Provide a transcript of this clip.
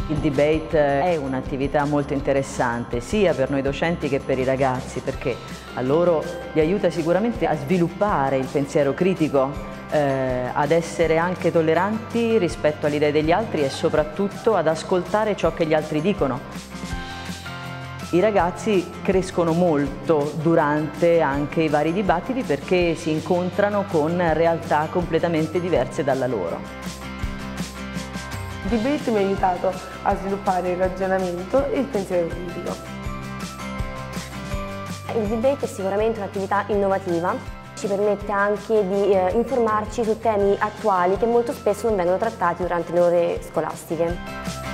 Il debate è un'attività molto interessante sia per noi docenti che per i ragazzi, perché a loro li aiuta sicuramente a sviluppare il pensiero critico, ad essere anche tolleranti rispetto alle idee degli altri e soprattutto ad ascoltare ciò che gli altri dicono. I ragazzi crescono molto durante anche i vari dibattiti perché si incontrano con realtà completamente diverse dalla loro. Il debate mi ha aiutato a sviluppare il ragionamento e il pensiero critico. Il debate è sicuramente un'attività innovativa, ci permette anche di informarci su temi attuali che molto spesso non vengono trattati durante le ore scolastiche.